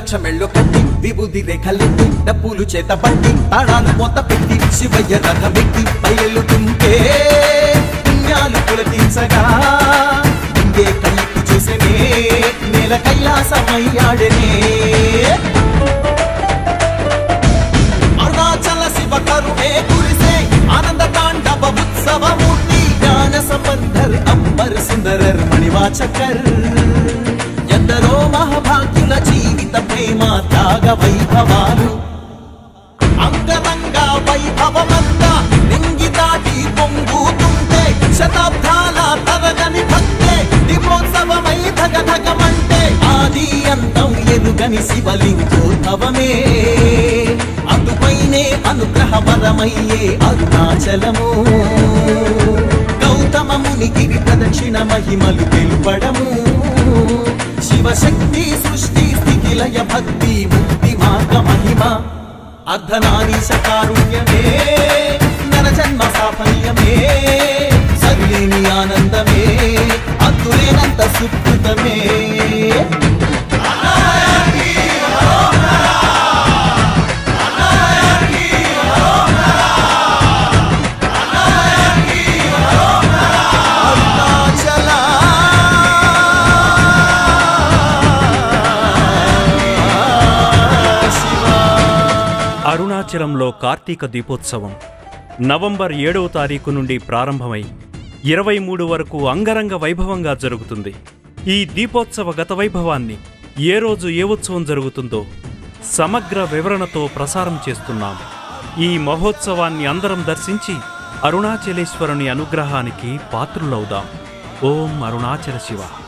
రుద్రాక్ష మెళ్ళో కట్టి విభూది రేఖలెత్తి డప్పులు చేత పట్టి తాళాలు మొత్త పెట్టి శివయ్య రథమెక్కి బయలుతుంటే పుణ్యాలు పులకించగా ఇంకే కళ్ళెత్తి చూసేనే నేల కైలాసమయ్యాడనే అరుణాచల శివ కరుణే కురిసే ఆనంద తాండవ ఉత్సవమూర్తి జ్ఞాన సంబంధర్ అంబర్ సుందరర్ మణివాచకర్ ఎందరో మహాభాగ్యుల జీవిత ప్రేమ త్యాగ వైభవాలు అంగరంగ వైభవమంతా నింగి దాటి పొంగుతుంటే శతాబ్దాల తరగని భక్తే దీపోత్సవమై ధగధగమంటే ఆది అంతం ఎరుగని శివలింగోద్భవమే అటుపైనే అనుగ్రహ వరమయ్యే అరుణాచలము గౌతమ ముని గిరి ప్రదక్షిణ మహిమలు తెలుపడము శివశక్తి సృష్టి స్థితి లయ భక్తి ముక్తి మార్గ మహిమ అర్ధనారీశ కారుణ్యమే నరజన్మ సాఫల్యమే సరిలేని ఆనందమే అద్దులేనంత సుకృతమే అరుణాచలంలో కార్తీక దీపోత్సవం నవంబర్ 7వ తారీఖు నుండి ప్రారంభమై 23 వరకు అంగరంగ వైభవంగా జరుగుతుంది. ఈ దీపోత్సవ గత వైభవాన్ని ఏ రోజు ఏ ఉత్సవం జరుగుతుందో సమగ్ర వివరణతో ప్రసారం చేస్తున్నాం. ఈ మహోత్సవాన్ని అందరం దర్శించి అరుణాచలేశ్వరుని అనుగ్రహానికి పాత్రులవుదాం. ఓం అరుణాచల శివ.